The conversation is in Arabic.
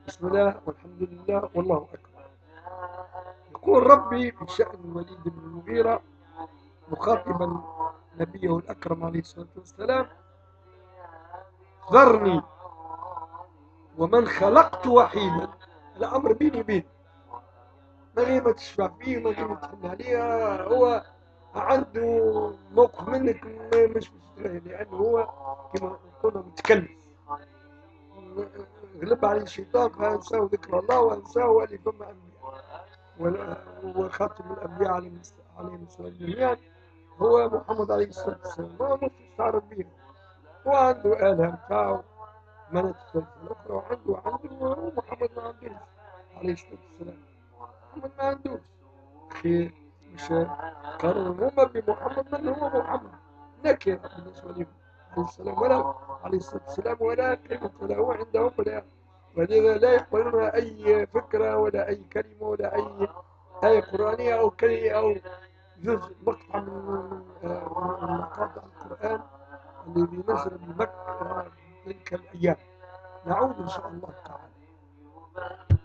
بسم الله والحمد لله والله أكبر. يقول ربي في شأن الوليد بن المغيرة مخاطبا نبيه الأكرم عليه الصلاة والسلام: ذرني ومن خلقت وحيدا. الأمر بيني وبينه، ما غير ما تشفع فيه وما غير ما تحن عليها. هو عنده موقف منك مش مستريح، لأنه هو كما قلنا متكلف، غلب عليه الشيطان فأنساه ذكر الله وأنساه ولي فما أنبياء، وخاتم الأنبياء عليهم الصلاة والسلام هو محمد عليه الصلاة والسلام. ما مش مستعرض به، هو عنده آلهة متاعه منت الثالثة الأخرى، وعنده ومحمد ما عندوش عليه الصلاة والسلام. محمد ما عندوش خير، مش قالوا هما بمحمد من هو محمد نكر بالنسبة لهم عليه السلام، ولا عليه الصلاة والسلام ولا قيمة له عندهم، ولا ولذا لا يقبلون أي فكرة ولا أي كلمة ولا أي آية قرآنية أو كلمة أو جزء مقطع من مقاطع القرآن الذي نزل بمكة تلك الأيام. نعود إن شاء الله تعالى.